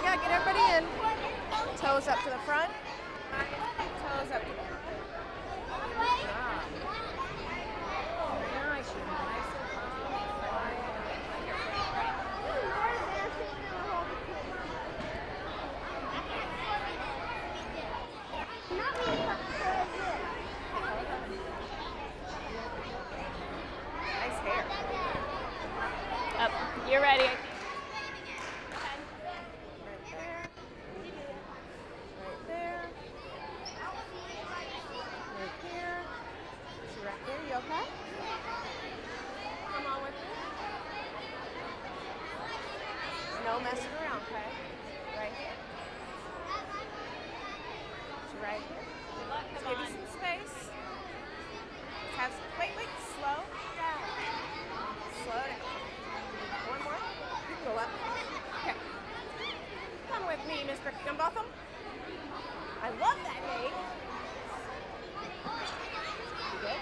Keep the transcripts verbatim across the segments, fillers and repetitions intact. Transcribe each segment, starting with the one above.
Yeah, get everybody in. Toes up to the front. Toes up to the front. Ah. Very nice. Nice and nice hair. Up. You're ready. Right there. Right there. Right here. See right there. You okay? Come on with me. No messing around, okay? Right here. She's right here. Let's give you some space. Let's have some, wait, wait, slow down. Slow down. One more. You can go up. Okay. Come with me, Mister Gumbotham. I love that name. You good?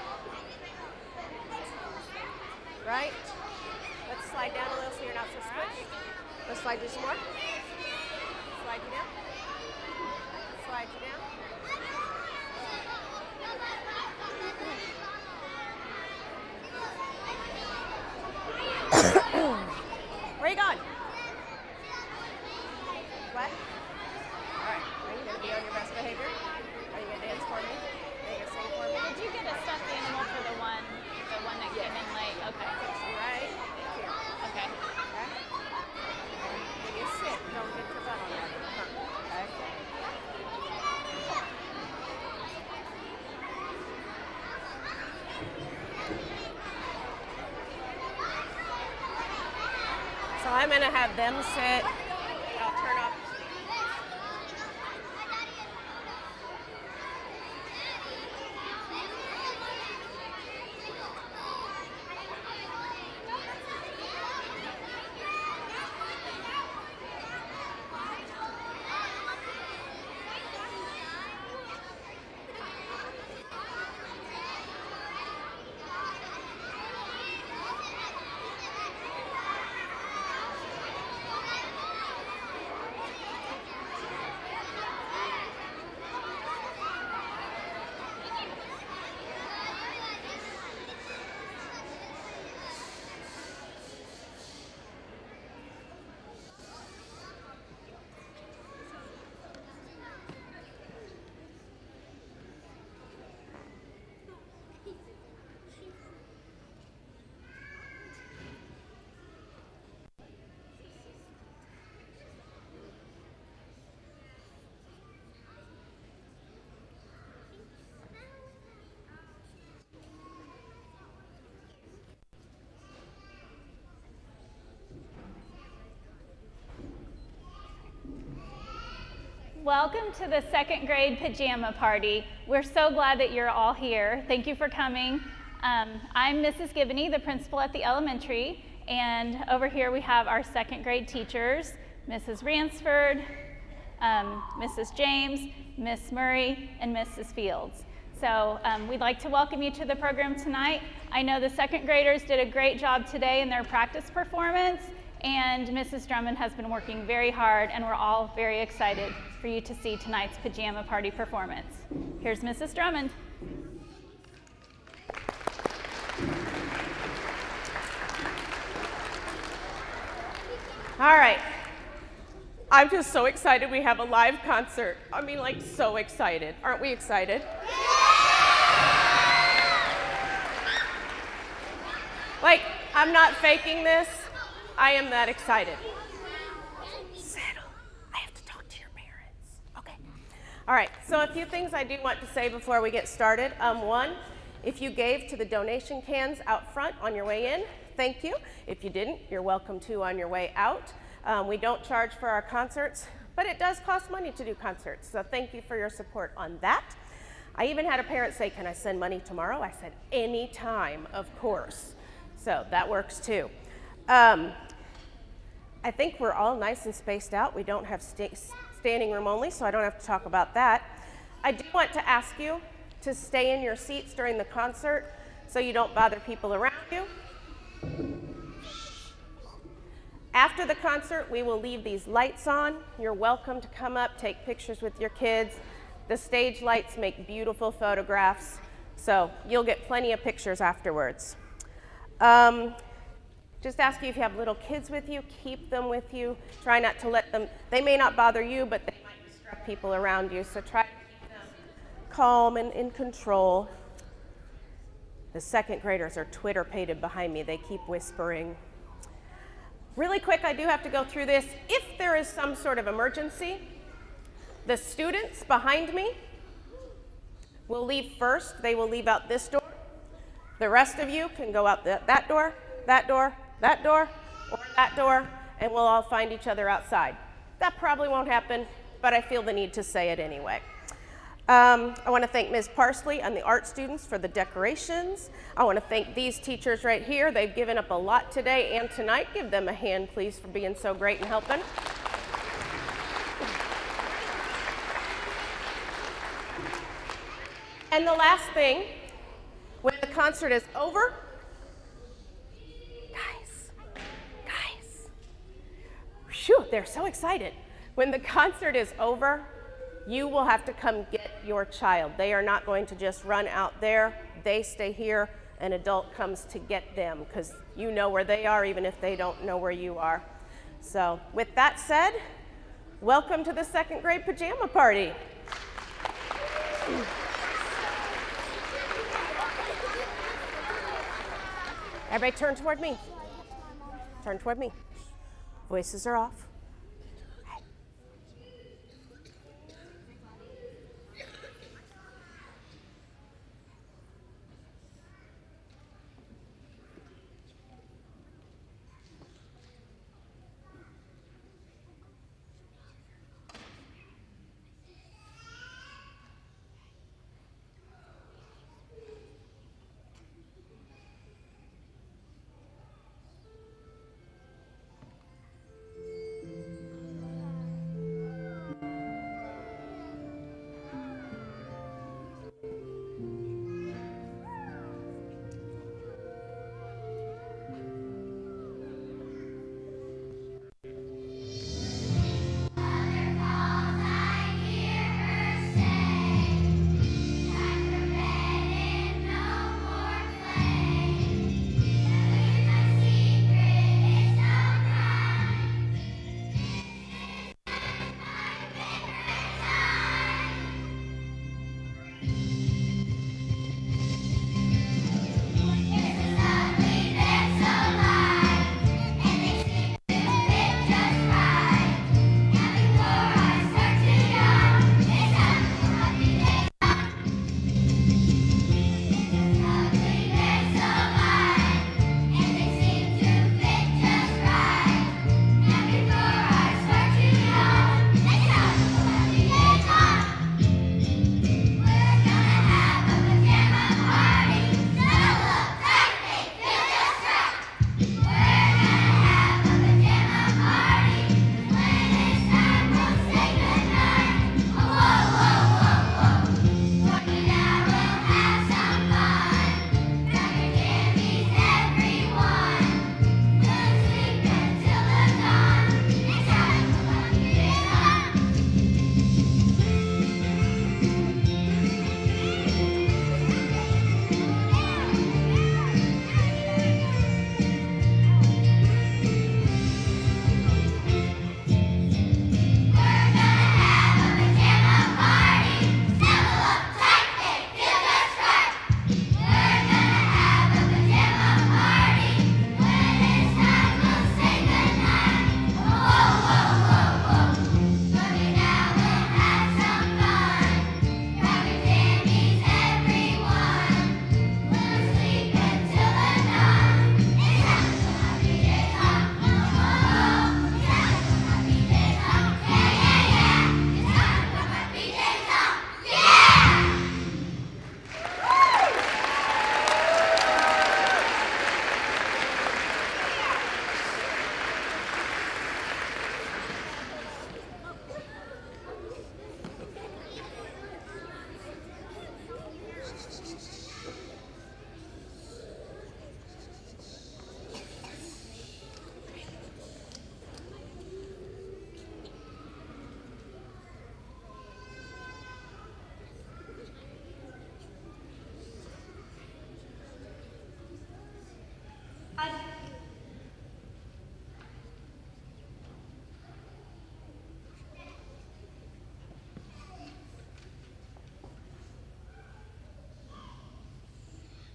Right. Let's slide down a little so you're not so squished. Let's slide you some more. Slide you down. Slide you down. Where are you going? What? All right. Are you going to be on your best behavior? Are you going to dance for me? Are you going to sing for me? Did you get a stuffed animal for the one, the one that Yes. came in late? Okay. Right here. Okay. Okay? When you sit, don't get your butt on that. Okay? So I'm going to have them sit. I'll turn off. Welcome to the second grade pajama party. We're so glad that you're all here. Thank you for coming. Um, I'm Missus Gibney, the principal at the elementary, and over here we have our second grade teachers, Missus Ransford, um, Missus James, Miss Murray, and Missus Fields. So um, we'd like to welcome you to the program tonight. I know the second graders did a great job today in their practice performance, and Missus Drummond has been working very hard, and we're all very excited for you to see tonight's pajama party performance. Here's Missus Drummond. All right. I'm just so excited we have a live concert. I mean, like, so excited. Aren't we excited? Like, I'm not faking this. I am that excited. Settle. I have to talk to your parents. Okay. All right. So a few things I do want to say before we get started. Um, one, if you gave to the donation cans out front on your way in, thank you. If you didn't, you're welcome to on your way out. Um, we don't charge for our concerts, but it does cost money to do concerts. So thank you for your support on that. I even had a parent say, can I send money tomorrow? I said, anytime, of course. So that works too. Um, I think we're all nice and spaced out. We don't have sta standing room only, so I don't have to talk about that. I do want to ask you to stay in your seats during the concert so you don't bother people around you. After the concert, we will leave these lights on. You're welcome to come up, take pictures with your kids. The stage lights make beautiful photographs, so you'll get plenty of pictures afterwards. Um, just ask you if you have little kids with you, keep them with you. Try not to let them, they may not bother you, but they might distract people around you, so try to keep them calm and in control. The second graders are Twitter-pated behind me. They keep whispering. Really quick, I do have to go through this. If there is some sort of emergency, the students behind me will leave first. They will leave out this door. The rest of you can go out the, that door, that door, that door, or that door, and we'll all find each other outside. That probably won't happen, but I feel the need to say it anyway. Um, I want to thank Miz Parsley and the art students for the decorations. I want to thank these teachers right here. They've given up a lot today and tonight. Give them a hand, please, for being so great and helping. And the last thing, when the concert is over, guys, guys, whew, they're so excited. When the concert is over, you will have to come get your child. They are not going to just run out there. They stay here. An adult comes to get them because you know where they are even if they don't know where you are. So with that said, welcome to the second grade pajama party. Everybody turn toward me. Turn toward me. Voices are off.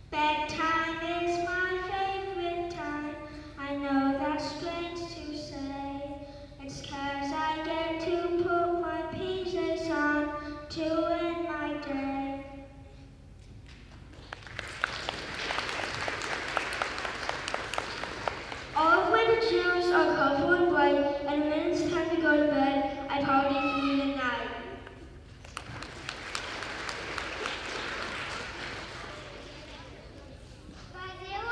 Bedtime is my favorite time. I know that's strange to say. It's 'cause I get to put my pieces on to end my day. All of my pajamas are colorful and bright, and when it's time to go to bed, I party through the night. By zero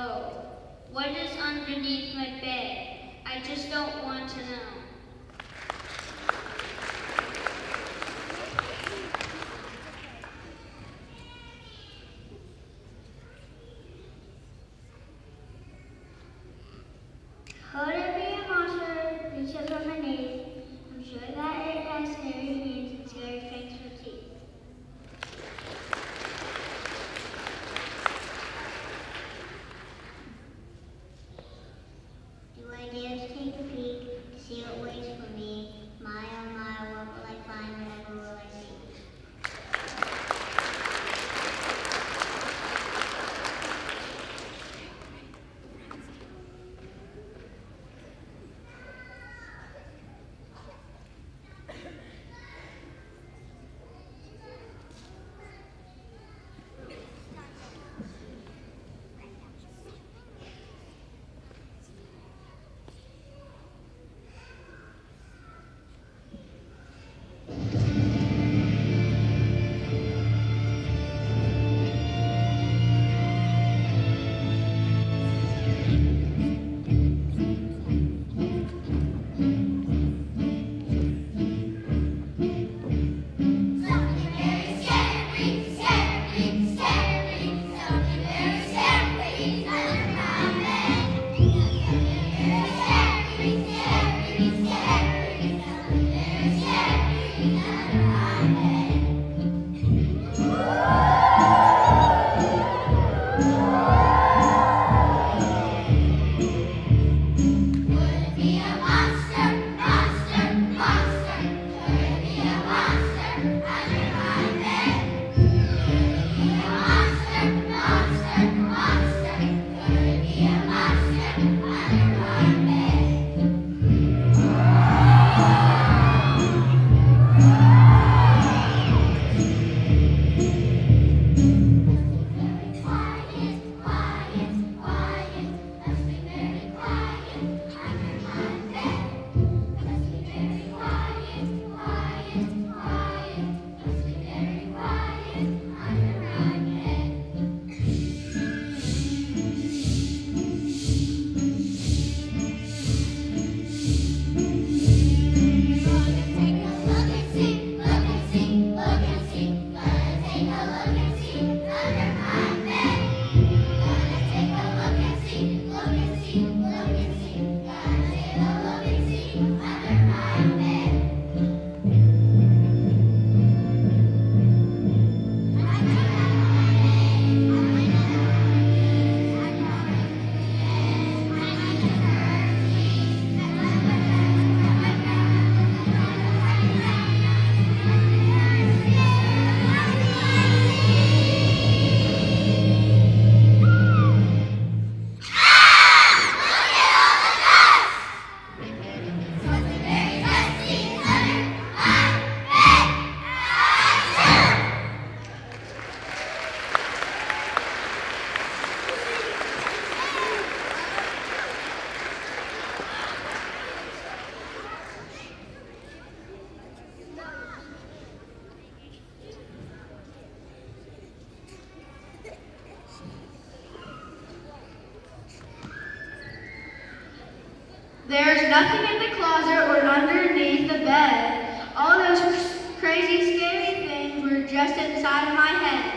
Whoa, what is underneath my bed? I just don't want to know. Could it be a monster reaches underneath? I'm sure that it has scary hands and scary fangs for teeth. Do I dare to take a peek to see what waits for me? My oh my, what will I find? Whatever will I see? There's nothing in the closet or underneath the bed. All those crazy, scary things were just inside of my head.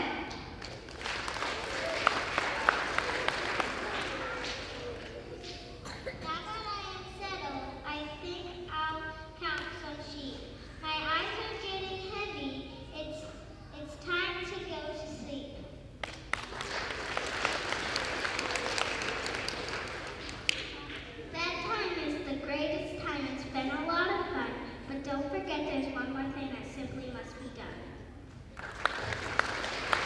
Now that I am settled, I think I'll count some sheep. My eyes are getting heavy. It's, it's time to go to sleep. Bedtime is the greatest time. It's been a lot of fun. But don't forget there's one more thing that simply must be done.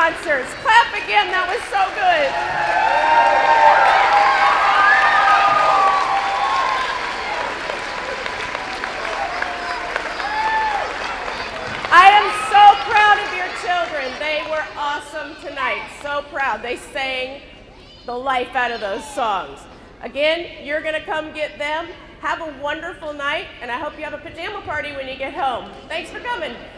dancers. Clap again, that was so good. I am so proud of your children. They were awesome tonight, so proud. They sang the life out of those songs. Again, you're gonna come get them. Have a wonderful night, and I hope you have a pajama party when you get home. Thanks for coming.